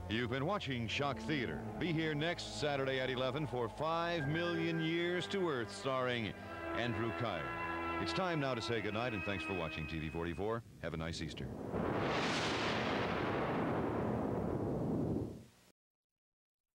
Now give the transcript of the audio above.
You've been watching Shock Theater. Be here next Saturday at 11 for 5 Million Years to Earth, starring Andrew Kyle. It's time now to say goodnight, and thanks for watching TV 44. Have a nice Easter.